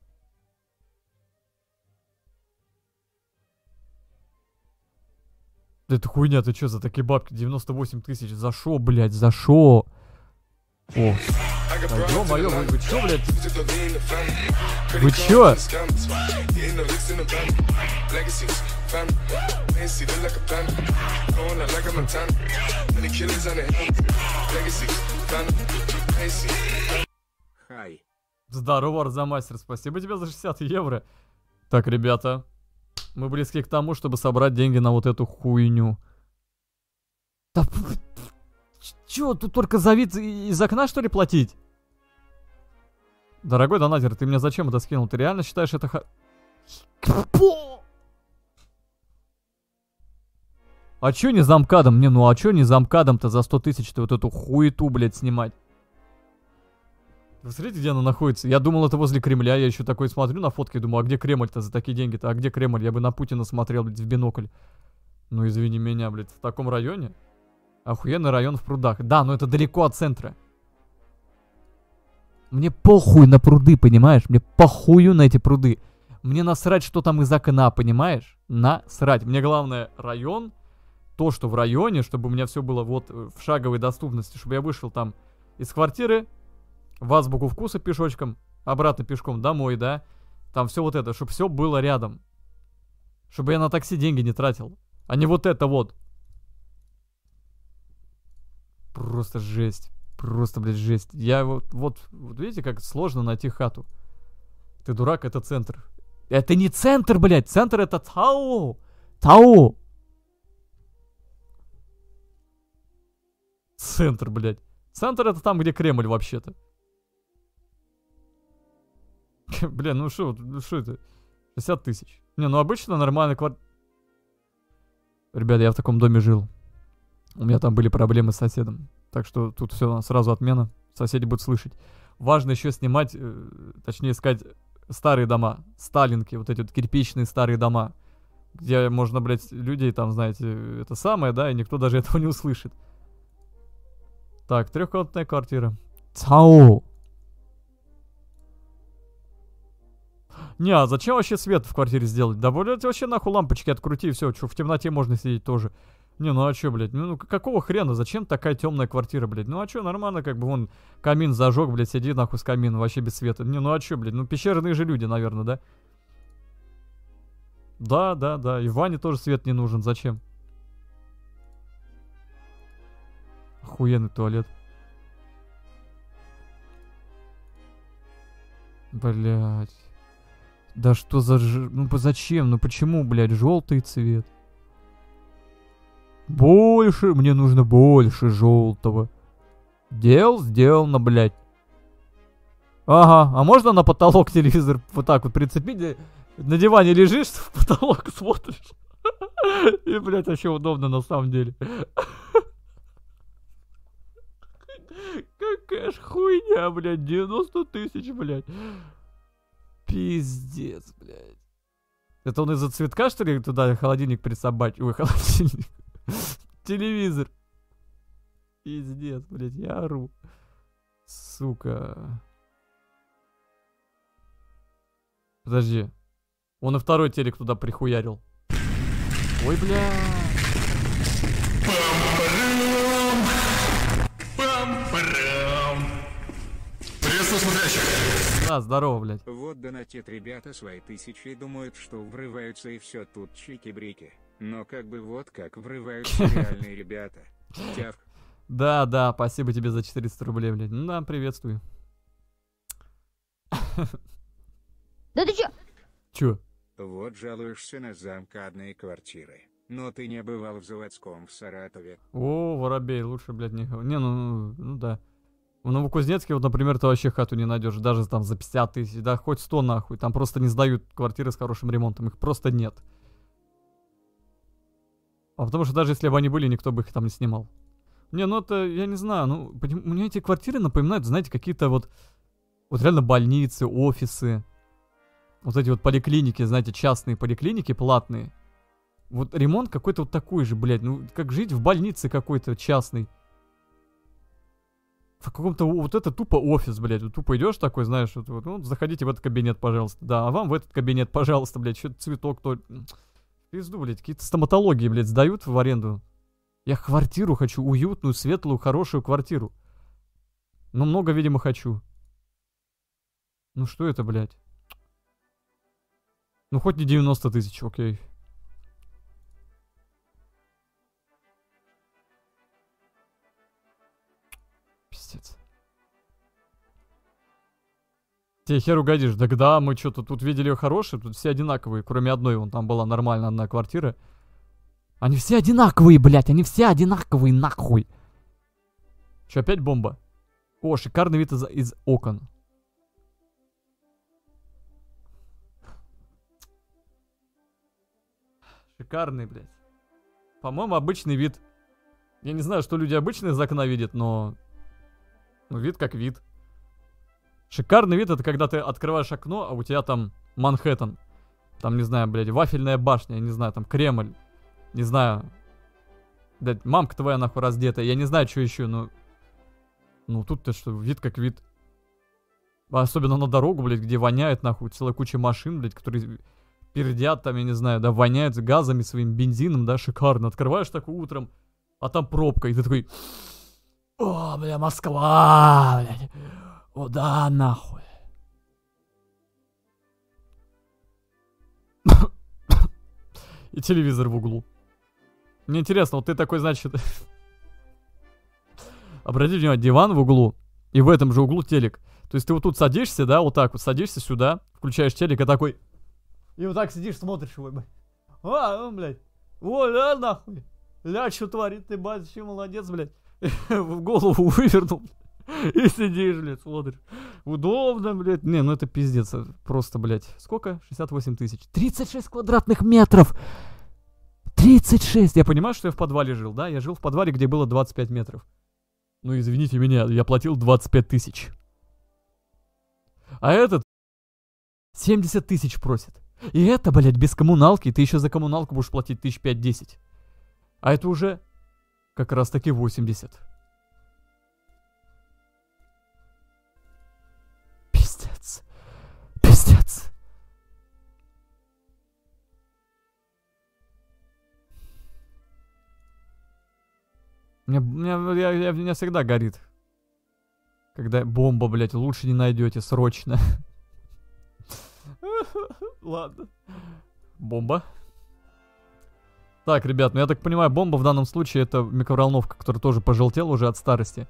Это хуйня, ты чё за такие бабки? 98 тысяч, за шо, блядь, за шо? О. Да ё-моё, вы чё, блядь? Вы чё? Хай. Здорово, Арзамастер, спасибо тебе за 60 евро. Так, ребята, мы близки к тому, чтобы собрать деньги на вот эту хуйню. Да, чё, тут только за вид из окна, что ли, платить? Дорогой донатер, ты мне зачем это скинул? Ты реально считаешь это А чё не замкадом? Не, ну а чё не замкадом-то за 100 тысяч-то вот эту хуету, блядь, снимать? Вы смотрите, где она находится? Я думал, это возле Кремля. Я еще такой смотрю на фотки и думаю, а где Кремль-то за такие деньги-то? А где Кремль? Я бы на Путина смотрел, блядь, в бинокль. Ну, извини меня, блядь, в таком районе? Охуенный район в прудах. Да, но это далеко от центра. Мне похуй на пруды, понимаешь? Мне похую на эти пруды. Мне насрать, что там из окна, понимаешь? Насрать. Мне главное район, то, что в районе, чтобы у меня все было вот в шаговой доступности, чтобы я вышел там из квартиры, в Азбуку Вкуса пешочком, обратно пешком домой, да? Там все вот это, чтобы все было рядом. Чтобы я на такси деньги не тратил. А не вот это вот. Просто жесть. Просто, блядь, жесть. Я вот видите, как сложно найти хату. Ты дурак, это центр. Это не центр, блядь. Центр это Тау. Тау. Центр, блядь. Центр это там, где Кремль вообще-то. Блин, ну что это? 60 тысяч. Не, ну обычно нормальный квартира. Ребята, я в таком доме жил. У меня там были проблемы с соседом. Так что тут все сразу отмена. Соседи будут слышать. Важно еще снимать, точнее искать старые дома. Сталинки, вот эти вот кирпичные старые дома. Где можно, блядь, людей там, знаете, это самое, да, и никто даже этого не услышит. Так, трехкомнатная квартира. Цау! Не, а зачем вообще свет в квартире сделать? Да, блядь, вообще нахуй лампочки открути и все. Что, в темноте можно сидеть тоже. Не, ну а чё, блядь? Ну какого хрена? Зачем такая темная квартира, блядь? Ну а чё, нормально, как бы вон камин зажег, блядь, сиди нахуй с камином, вообще без света. Не, ну а чё, блядь? Ну пещерные же люди, наверное, да? Да. И в ванне тоже свет не нужен. Зачем? Охуенный туалет. Блядь. Да что за... Ну зачем? Ну почему, блядь, желтый цвет? Больше, мне нужно больше желтого. Дел сделано, блядь. Ага, а можно на потолок телевизор вот так вот прицепить? На диване лежишь, в потолок смотришь. И, блядь, вообще удобно на самом деле. Какая ж хуйня, блядь, 90 тысяч, блядь. Пиздец, блядь. Это он из-за цветка, что ли, туда холодильник присобачил? Ой, холодильник. Телевизор. Пиздец, блядь, я ору. Сука. Подожди. Он и второй телек туда прихуярил. Ой, бля. Приветствую смотрящих. Да, здорово, блядь. Вот донатят ребята свои тысячи и думают, что врываются и все тут чики-брики. Но как бы вот как врываются реальные ребята. Тявк. Да, спасибо тебе за 400 рублей, блядь. Ну да, приветствую. Да ты чё? Чё? Вот жалуешься на замкадные квартиры. Но ты не бывал в заводском в Саратове. О, Воробей, лучше, блядь, не... Не, ну да. В Новокузнецке, вот, например, ты вообще хату не найдешь, даже там за 50 тысяч, да хоть 100 нахуй. Там просто не сдают квартиры с хорошим ремонтом, их просто нет. А потому что даже если бы они были, никто бы их там не снимал. Не, ну это, я не знаю, ну, мне эти квартиры напоминают, знаете, какие-то вот реально больницы, офисы. Вот эти вот поликлиники, знаете, частные поликлиники, платные. Вот ремонт какой-то вот такой же, блядь, ну, как жить в больнице какой-то частной. В каком-то, вот это тупо офис, блядь, вот тупо идешь такой, знаешь, вот, ну, заходите в этот кабинет, пожалуйста. Да, а вам в этот кабинет, пожалуйста, блядь, что-то цветок, то... Пизду, блядь, какие-то стоматологии, блядь, сдают в аренду. Я квартиру хочу, уютную, светлую, хорошую квартиру. Но много, видимо, хочу. Ну что это, блядь? Ну хоть не 90 тысяч, окей. Пиздец. Тебе хер угодишь. Так да, мы что-то тут видели хорошие, тут все одинаковые, кроме одной, вон там была нормальная одна квартира. Они все одинаковые, блядь, они все одинаковые, нахуй. Че, опять бомба? О, шикарный вид из окон. Шикарный, блядь. По-моему, обычный вид. Я не знаю, что люди обычно из окна видят, но... Ну, вид как вид. Шикарный вид — это когда ты открываешь окно, а у тебя там Манхэттен. Там, не знаю, блядь, вафельная башня, я не знаю, там Кремль. Не знаю. Блядь, мамка твоя нахуй раздетая, я не знаю, что еще, но... Ну, тут-то что, вид как вид. Особенно на дорогу, блядь, где воняет, нахуй, целая куча машин, блядь, которые пердят там, я не знаю, да, воняют газами своим, бензином, да, шикарно. Открываешь такой утром, а там пробка, и ты такой... О, бля, Москва, блядь. О, да, нахуй. И телевизор в углу. Мне интересно, вот ты такой, значит... Обратите внимание, диван в углу, и в этом же углу телек. То есть ты вот тут садишься, да, вот так вот, садишься сюда, включаешь телек, и такой... И вот так сидишь, смотришь его, блядь. А, ну, блядь. О, ля, нахуй. Ля, что творит ты, батя, молодец, блядь. В голову вывернул. И сидишь, блядь, смотришь. Удобно, блядь. Не, ну это пиздец. Просто, блядь. Сколько? 68 тысяч. 36 квадратных метров. 36. Я понимаю, что я в подвале жил, да? Я жил в подвале, где было 25 метров. Ну, извините меня, я платил 25 тысяч. А этот 70 тысяч просит. И это, блядь, без коммуналки. Ты еще за коммуналку будешь платить 5-10. А это уже как раз таки 80. Пиздец. Пиздец. Меня всегда горит. Когда бомба, блядь, лучше не найдете, срочно. Ладно. Бомба. Так, ребят, ну я так понимаю, бомба в данном случае это микроволновка, которая тоже пожелтела уже от старости.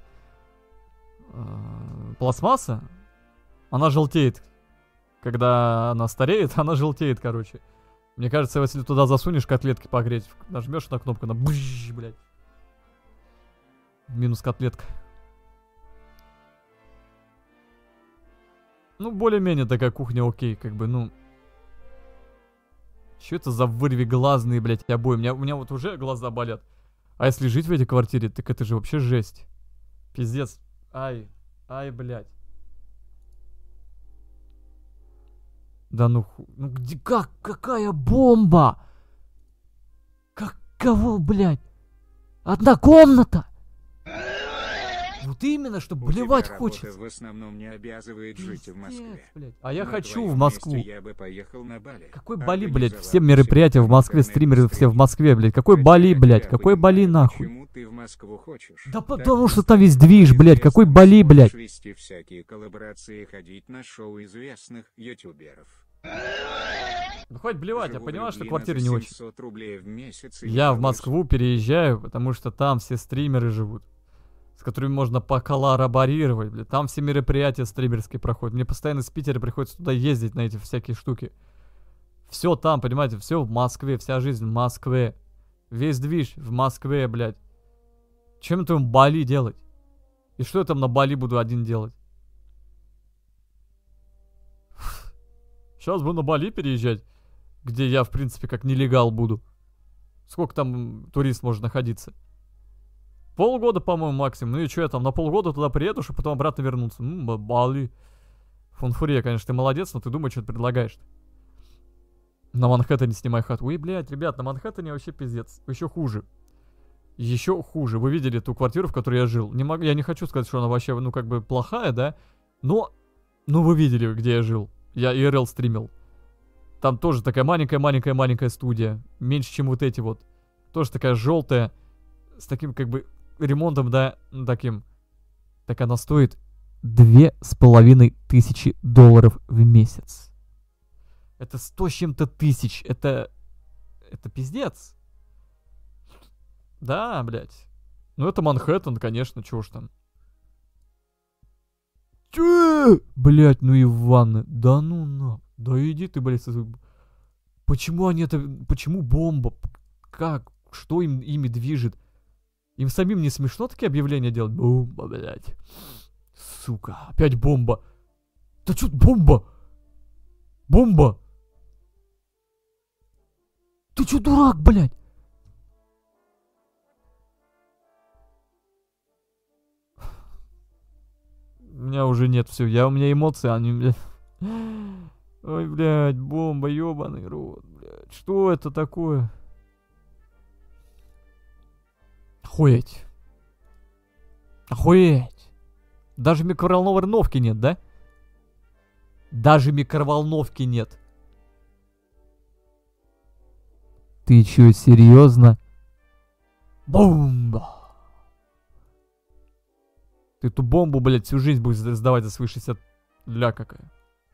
Пластмасса, она желтеет. Когда она стареет, она желтеет, короче. Мне кажется, если туда засунешь котлетки погреть, нажмешь на кнопку, она бжжж, блядь. Минус котлетка. Ну, более-менее такая кухня окей, как бы, ну... Что это за вырвиглазные, блядь, обои? У меня вот уже глаза болят. А если жить в этой квартире, так это же вообще жесть. Пиздец. Ай, блядь. Да ну где, какая бомба? Кого, блядь? Одна комната? Вот именно, что блевать хочется. В основном не обязывает жить в Москве. Блядь. А я На хочу твоем в Москву. месте я бы поехал на Бали. Какой Бали, блядь? Все Организовал мероприятия в Москве, интернет стримеры все в стрим. Москве, блядь. Какой Хотя Бали, я блядь? тебя Какой Бали, понимаю, нахуй? Почему ты в Москву хочешь? Да Так потому ты что там весь станешь движ, блядь. Какой известным, Бали, сможешь блядь? вести всякие коллаборации, ходить на шоу известных ютуберов. Ну хоть блевать, я Живу в понимаю, что Люблино квартира за не очень. 700 рублей в месяц и Я в живу Москву переезжаю, потому что там все стримеры живут. с которыми можно поколлаборировать, блядь. Там все мероприятия стримерские проходят. Мне постоянно с Питера приходится туда ездить на эти всякие штуки. Все там, понимаете, все в Москве, вся жизнь в Москве. Весь движ в Москве, блядь. Чем это в Бали делать? И что я там на Бали буду один делать? Сейчас буду на Бали переезжать, где я, в принципе, как нелегал буду. Сколько там турист может находиться? Полгода, по-моему, максимум. Ну и что, я там на полгода туда приеду, чтобы потом обратно вернуться. Бали. Фунфурия, конечно, ты молодец, но ты думай, что ты предлагаешь-то. На Манхэттене снимай хату. Ой, блядь, ребят, на Манхэттене вообще пиздец. Еще хуже. Еще хуже. Вы видели ту квартиру, в которой я жил. Я не хочу сказать, что она вообще, ну, как бы плохая, да? Но, ну, вы видели, где я жил. Я IRL стримил. Там тоже такая маленькая студия. Меньше, чем вот эти вот. Тоже такая желтая. С таким, как бы, ремонтом, да, таким. Так она стоит $2500 в месяц. Это 100 с чем-то тысяч. Это пиздец. Да, блядь. Ну это Манхэттен, конечно, чего ж там. Блядь, ну и ванны. Да ну на. Да иди ты, блядь. Почему они это... Почему бомба? Как? Что ими движет? Им самим не смешно такие объявления делать? Бомба, блядь. Сука. Опять бомба. Да чё бомба? Бомба. Ты чё дурак, блядь? У меня уже нет, все, у меня эмоции, они, блядь. Ой, блядь, бомба, ёбаный рот, блядь. Что это такое? Охуеть. Охуеть. Даже микроволновки нет, да? Даже микроволновки нет. Ты чё, серьезно? Бомба. Ты эту бомбу, блядь, всю жизнь будешь сдавать за свои 60 ля какая.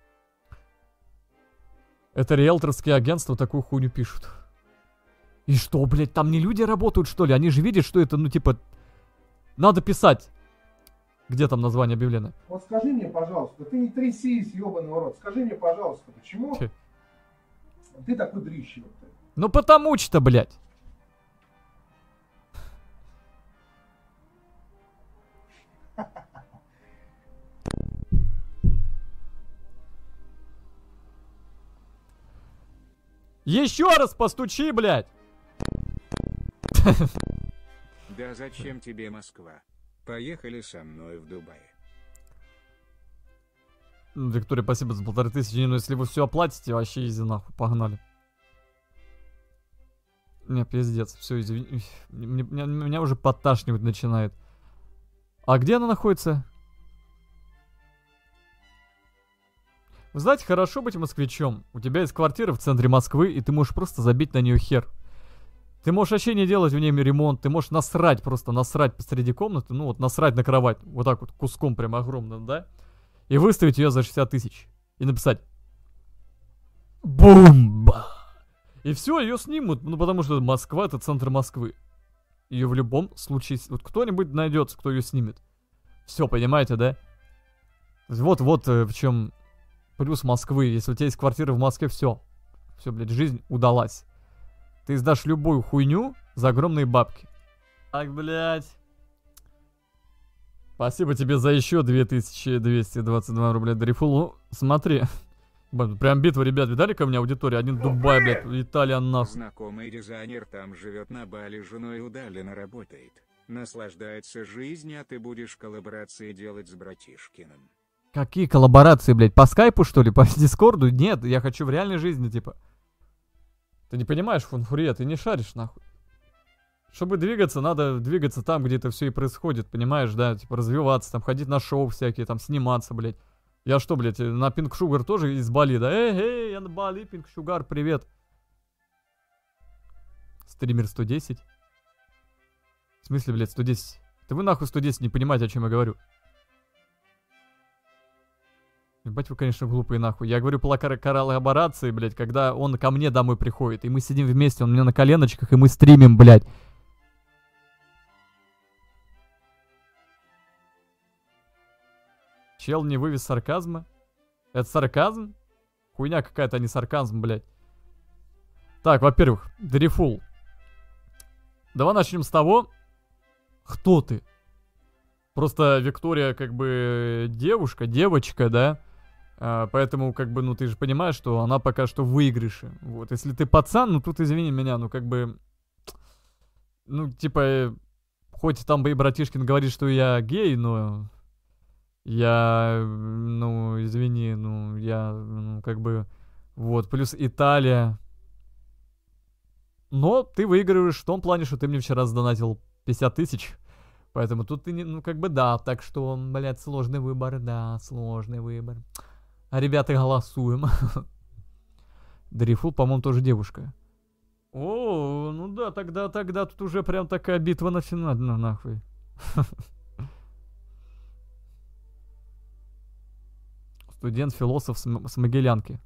Это риэлторские агентства такую хуйню пишут. И что, блядь, там не люди работают, что ли? Они же видят, что это, ну, типа... Надо писать. Где там название объявлено? Вот скажи мне, пожалуйста, ты не трясись, ёбаный рот. Скажи мне, пожалуйста, почему ты такой дрищий? Ну, потому что, блядь. Еще раз постучи, блядь. Да зачем тебе Москва? Поехали со мной в Дубай. Виктория, спасибо за 1500. Но если вы все оплатите, вообще изи нахуй, погнали. Не, пиздец, все, извини. Меня уже подташнивать начинает. А где она находится? Вы знаете, хорошо быть москвичом. У тебя есть квартира в центре Москвы, и ты можешь просто забить на нее хер. Ты можешь вообще не делать в ней ремонт, ты можешь насрать, просто насрать посреди комнаты, ну вот насрать на кровать, вот так вот, куском прям огромным, да? И выставить ее за 60 тысяч. И написать бомба. И все, ее снимут, ну потому что Москва — это центр Москвы. Ее в любом случае, вот кто-нибудь найдется, кто ее снимет. Все, понимаете, да? Вот в чем плюс Москвы. Если у тебя есть квартира в Москве, все. Все, блядь, жизнь удалась. Ты издашь любую хуйню за огромные бабки. Так, блядь. Спасибо тебе за еще 2222 рубля, Дрифул. Ну, смотри. Прям битва, ребят. Видали ко мне аудитория? Один Дубай, блядь, Италия, нахуй. Знакомый дизайнер там живет на Бали, женой удаленно работает. Наслаждается жизнью, а ты будешь коллаборации делать с братишкиным. Какие коллаборации, блядь? По скайпу, что ли? По дискорду? Нет, я хочу в реальной жизни, типа. Ты не понимаешь, Фунфурия, ты не шаришь, нахуй. Чтобы двигаться, надо двигаться там, где это все и происходит, понимаешь, да? Типа развиваться, там, ходить на шоу всякие, там, сниматься, блядь. Я что, блядь, на Pink Sugar тоже из Бали, да? Эй, я на Бали, Pink Sugar, привет. Стример 110. В смысле, блядь, 110? Да вы нахуй 110 не понимаете, о чем я говорю. Ебать вы, конечно, глупые нахуй. Я говорю про коллаборации, блядь, когда он ко мне домой приходит, и мы сидим вместе, он у меня на коленочках, и мы стримим, блядь. Чел не вывез сарказма. Это сарказм? Хуйня какая-то, а не сарказм, блядь. Так, во-первых, Дрифул. Давай начнем с того, кто ты. Просто Виктория как бы девушка, девочка, да? Поэтому, как бы, ну, ты же понимаешь, что она пока что в выигрыше. Вот, если ты пацан, ну, тут, извини меня, ну, как бы... Ну, типа, хоть там бы и братишкин говорит, что я гей, но... Я, ну, извини, ну, я, ну, как бы... Вот, плюс Италия. Но ты выигрываешь в том плане, что ты мне вчера сдонатил 50 тысяч. Поэтому тут ты, не, ну, как бы, да. Так что, блядь, сложный выбор, да, сложный выбор. А ребята, голосуем. Дрифул, по-моему, тоже девушка. О, ну да, тогда тут уже прям такая битва начинается, ну, нахуй. Студент-философ с Могилянки.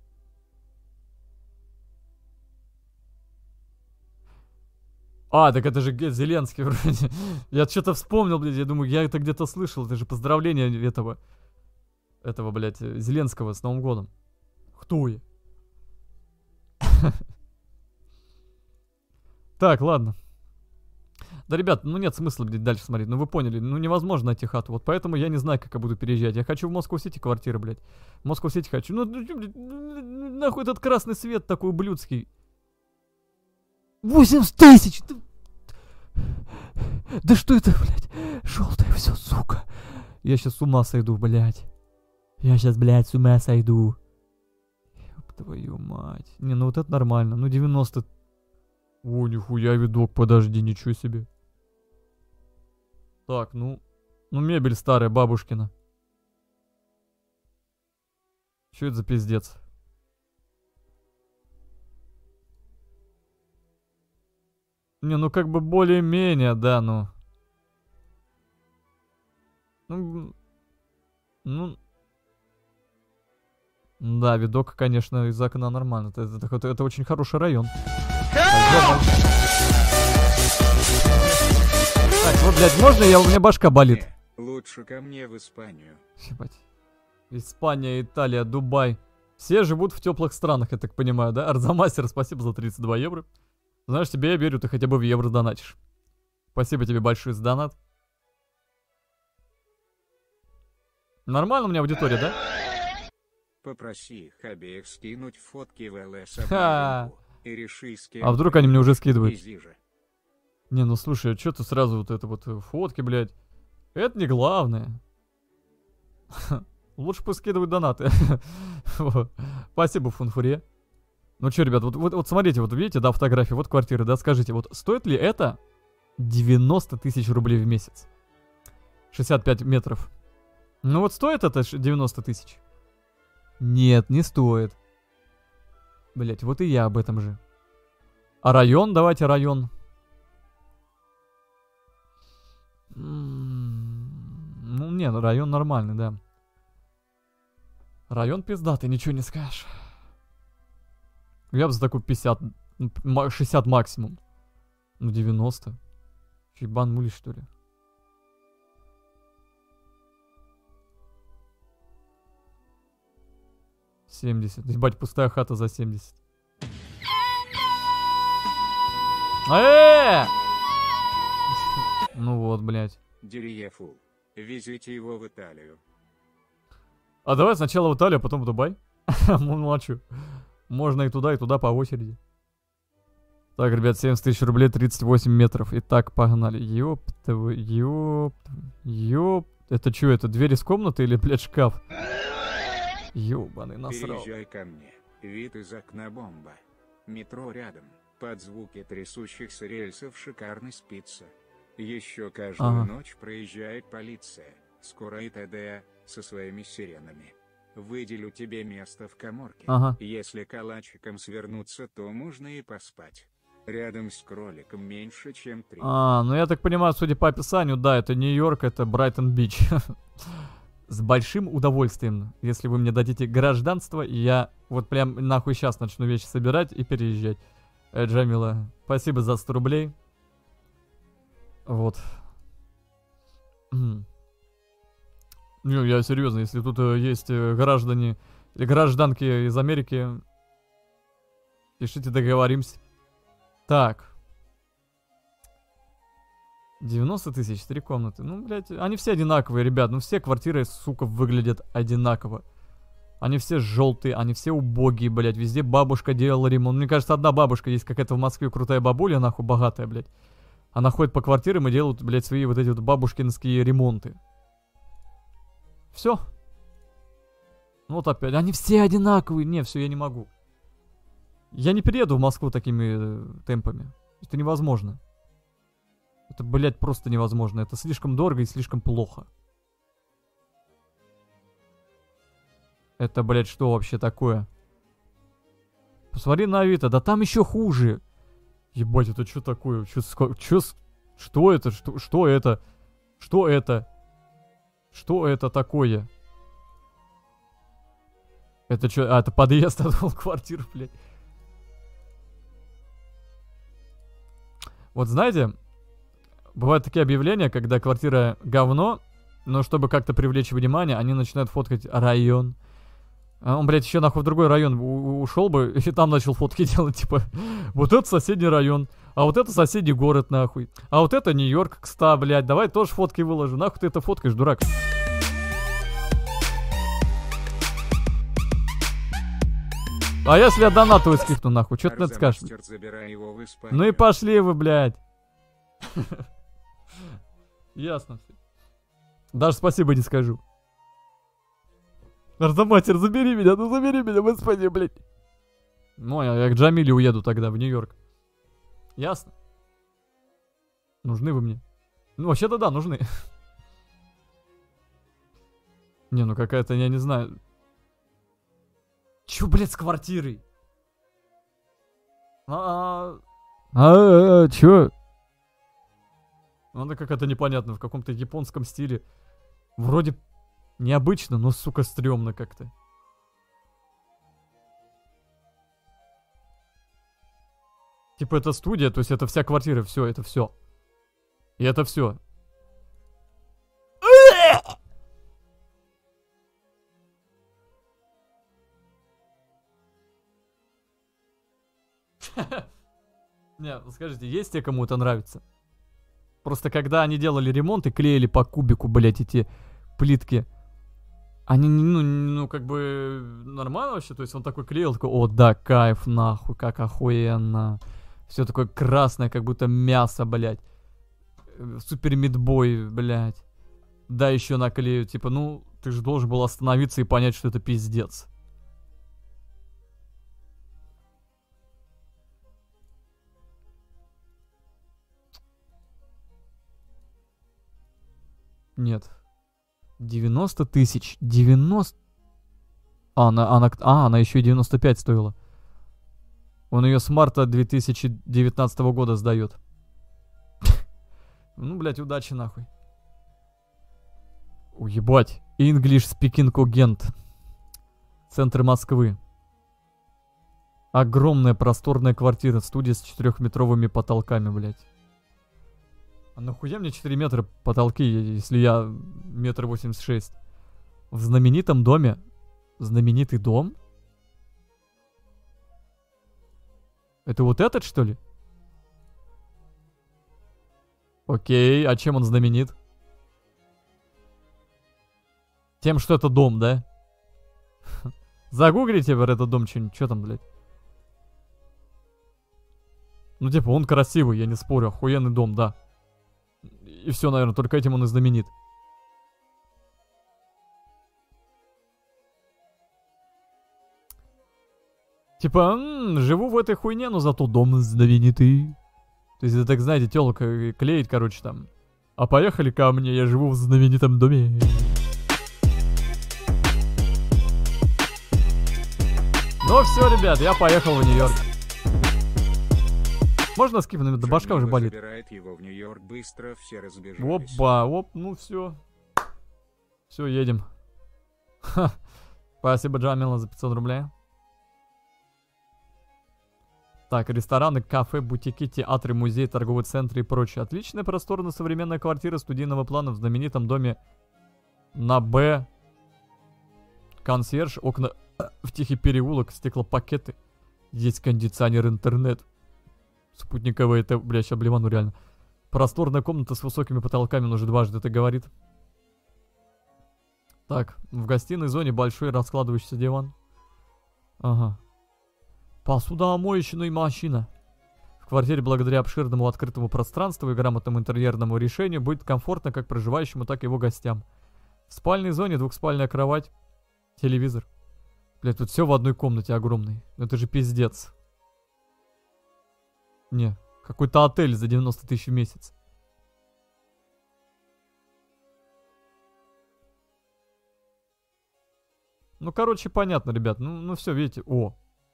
А, так это же Зеленский вроде. Я что-то вспомнил, блядь, я думаю, я это где-то слышал. Это же поздравление этого, блядь, Зеленского с Новым годом. Кто я? Так, ладно. Да, ребят, ну нет смысла, блядь, дальше смотреть. Ну вы поняли, ну невозможно найти хату. Вот поэтому я не знаю, как я буду переезжать. Я хочу в Москва-Сити квартиру, блядь. В Москва-Сити хочу. Ну, нахуй этот красный свет такой ублюдский. 80 тысяч! Да что это, блядь? Желтое все, сука. Я сейчас с ума сойду, блядь. Я сейчас, блядь, с ума сойду. Ёб твою мать. Не, ну вот это нормально. Ну 90... О, нихуя видок, подожди, ничего себе. Так, ну мебель старая, бабушкина. Что это за пиздец? Не, ну как бы более-менее, да, ну. Ну. Да, видок, конечно, из окна нормально. Это очень хороший район. Так, вот, блядь, можно у меня башка болит? Лучше ко мне в Испанию. Ебать. Испания, Италия, Дубай. Все живут в теплых странах, я так понимаю, да? Арзамастер, спасибо за 32 евро. Знаешь, тебе я верю, ты хотя бы в евро донатишь. Спасибо тебе большое за донат. Нормально у меня аудитория, да? Попроси их обеих скинуть фотки в ЛС и реши, с кем. А вдруг они мне уже скидывают? Же. Не, ну слушай, а чё ты сразу вот это вот фотки, блядь? Это не главное. Лучше пусть скидывают донаты. Спасибо, Фунфуре. Ну чё, ребят, вот смотрите, вот видите, да, фотографии, вот квартиры, да, скажите, вот стоит ли это 90 тысяч рублей в месяц? 65 метров. Ну вот стоит это 90 тысяч? Нет, не стоит. Блять, вот и я об этом же. А район, давайте район. Ну не, район нормальный, да. Район пиздатый, ничего не скажешь. Я бы за такой 50, 60 максимум. Ну 90. Ебан мули, что ли? $70. Ебать, пустая хата за 70. Ну вот, блядь. Дерьефул. Везите его в Италию. А давай сначала в Италию, а потом в Дубай. Молчу. Можно и туда по очереди. Так, ребят, 70 тысяч рублей, 38 метров. Итак, погнали. Ёп. Это что, это дверь из комнаты или, блядь, шкаф? Ёбаный насрал. Переезжай ко мне. Вид из окна бомба. Метро рядом. Под звуки трясущихся рельсов шикарно спится. Еще каждую ночь проезжает полиция. Скоро и т.д. со своими сиренами. Выделю тебе место в каморке. Если калачиком свернуться, то можно и поспать. Рядом с кроликом меньше, чем 3. Ну я так понимаю, судя по описанию, да, это Нью-Йорк, это Брайтон-Бич. С большим удовольствием, если вы мне дадите гражданство, я вот прям нахуй сейчас начну вещи собирать и переезжать. Джамила, спасибо за 100 рублей. Вот. Не, я серьезно, если тут есть граждане или гражданки из Америки, пишите, договоримся. Так. 90 тысяч, 3 комнаты. Ну, блядь, они все одинаковые, ребят. Ну, все квартиры, сука, выглядят одинаково. Они все желтые, они все убогие, блядь. Везде бабушка делала ремонт. Мне кажется, одна бабушка есть какая-то в Москве крутая бабуля, нахуй, богатая, блядь. Она ходит по квартирам и делают, блядь, свои вот эти вот бабушкинские ремонты. Все. Ну вот опять. Они все одинаковые. Не, все, я не могу. Я не перееду в Москву такими темпами. Это невозможно. Это, блядь, просто невозможно. Это слишком дорого и слишком плохо. Это, блядь, что вообще такое? Посмотри на Авито. Да там еще хуже. Ебать, это что такое? Что это? Что это? Что это? Что это такое? Это что? А, это подъезд от квартиры, блядь. Вот знаете, бывают такие объявления, когда квартира говно, но чтобы как-то привлечь внимание, они начинают фоткать район. А он, блядь, еще нахуй в другой район ушел бы и там начал фотки делать, типа, вот это соседний район, а вот это соседний город, нахуй. А вот это Нью-Йорк, кста, блядь, давай тоже фотки выложу. Нахуй ты это фоткаешь, дурак? А если я донатываю скипну, нахуй, что ты на это скажешь? Ну и пошли вы, блядь. Ясно все. Даже спасибо не скажу. Арзаматер, забери меня, ну забери меня, господи, блядь. Ну, я к Джамиле уеду тогда в Нью-Йорк. Ясно? Нужны вы мне? Ну, вообще-то да, нужны. Не, ну какая-то, я не знаю. Чё, блядь, с квартирой? Чё? Она какая-то непонятная, в каком-то японском стиле. Вроде необычно, но, сука, стрёмно как-то. Типа это студия, то есть это вся квартира, все, это все. И это все. Не, скажите, есть те, кому это нравится? Просто когда они делали ремонт и клеили по кубику, блять, эти плитки, они, ну, как бы нормально вообще, то есть он такой клеил, такой, о, да, кайф, нахуй, как охуенно. Все такое красное, как будто мясо, блять. Супер мидбой, блять. Да, еще наклею, типа, ну, ты же должен был остановиться и понять, что это пиздец. Нет. 90 тысяч. 90... она еще и 95 стоила. Он ее с марта 2019 года сдает. Ну, блядь, удачи нахуй. Уебать. English Speaking Agent. Центр Москвы. Огромная просторная квартира. Студия с 4-метровыми потолками, блядь. А нахуя мне 4 метра потолки, если я 1,86 м? В знаменитом доме? Знаменитый дом? Это вот этот, что ли? Окей, а чем он знаменит? Тем, что это дом, да? Загуглите про этот дом что-нибудь. Что там, блядь? Ну, типа, он красивый, я не спорю. Охуенный дом, да. И все, наверное, только этим он и знаменит. Типа, живу в этой хуйне, но зато дом знаменитый. То есть это, так знаете, телка клеит, короче, там. А поехали ко мне, я живу в знаменитом доме. Ну все, ребят, я поехал в Нью-Йорк. Можно скипнуть? Да башка уже болит. Его в Нью-Йорк быстро, все Опа, оп, ну все. Все, едем. Ха. Спасибо, Джамила, за 500 рублей. Так, рестораны, кафе, бутики, театры, музей, торговые центры и прочее. Отличная, просторная, современная квартира студийного плана в знаменитом доме На Б. Консьерж, окна в тихий переулок, стеклопакеты. Есть кондиционер, интернет. Спутниковые, это, бля, сейчас блевану реально. Просторная комната с высокими потолками, он уже дважды это говорит. Так, в гостиной зоне большой раскладывающийся диван. Ага. Посудомоечная машина. В квартире благодаря обширному открытому пространству и грамотному интерьерному решению будет комфортно как проживающему, так и его гостям. В спальной зоне двухспальная кровать, телевизор. Блять, тут все в одной комнате огромной. Это же пиздец. Не, какой-то отель за 90 тысяч в месяц. Ну, короче, понятно, ребят. Ну все, видите. О.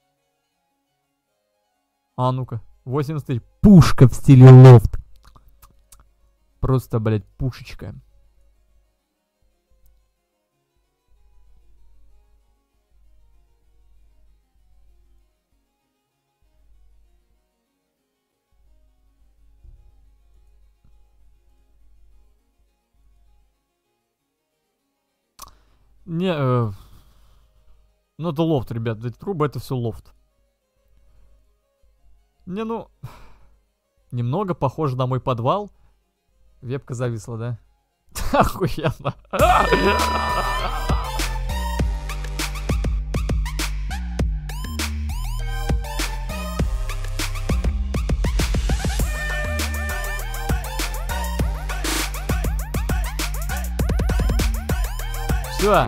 А ну-ка. 80 тысяч. Пушка в стиле лофт. Просто, блядь, пушечка. Не, ну это лофт, ребят. Эти трубы это все лофт. Не, ну... Немного похоже на мой подвал. Вебка зависла, да? Охуенно. Все.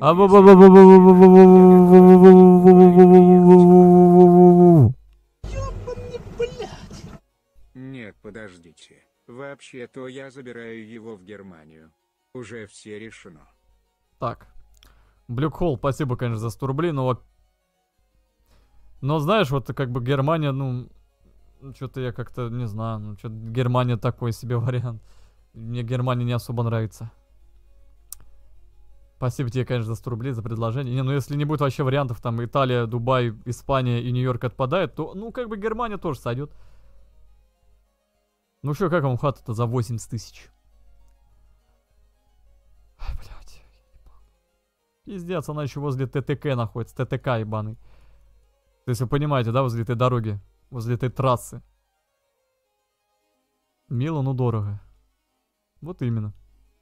Нет, подождите. Вообще-то я забираю его в Германию. Уже все решено. Так. Блюкхолл, спасибо, конечно, за 100 рублей, но... Но знаешь, вот как бы Германия, ну... Что-то я как-то, не знаю, ну что-то Германия такой себе вариант. Мне Германия не особо нравится. Спасибо тебе, конечно, за 100 рублей, за предложение. Не, ну если не будет вообще вариантов, там Италия, Дубай, Испания и Нью-Йорк отпадает, то, ну, как бы Германия тоже сойдет. Ну что, как вам хата-то за 80 тысяч? Ай, блядь. Пиздец, она еще возле ТТК находится. ТТК ебаный. То есть вы понимаете, да, возле этой дороги, возле этой трассы. Мило, но дорого. Вот именно.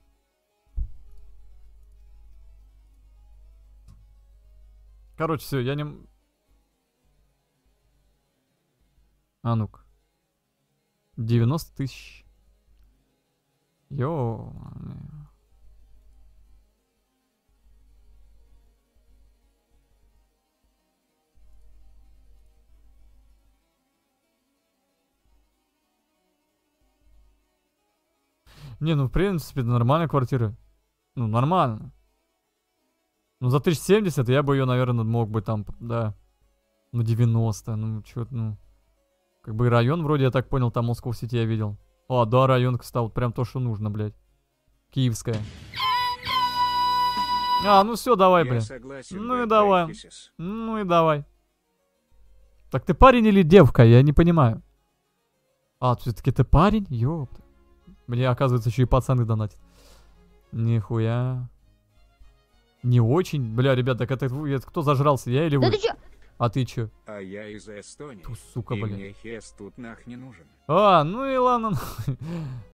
Короче, все, я не... А ну-ка. 90 тысяч. Йоу. Не, ну в принципе, нормальная квартира. Ну, нормально. Ну, за 1070 я бы ее, наверное, мог бы там, да. Ну, 90, ну, чё-то, ну. Как бы и район вроде, я так понял, там Москва-Сити я видел. А, да, районка стала прям то, что нужно, блядь. Киевская. А, ну все, давай, блядь. Ну и давай. Ну и давай. Так ты парень или девка? Я не понимаю. А, все-таки ты парень? Ёпта. Мне, оказывается, еще и пацаны донатят. Нихуя. Не очень. Бля, ребят, так это кто зажрался, я или вы? Да ты чё? А ты чё? А я из Эстонии. Ту, сука, и блин. мне Хес тут нах не нужен. А, ну и ладно.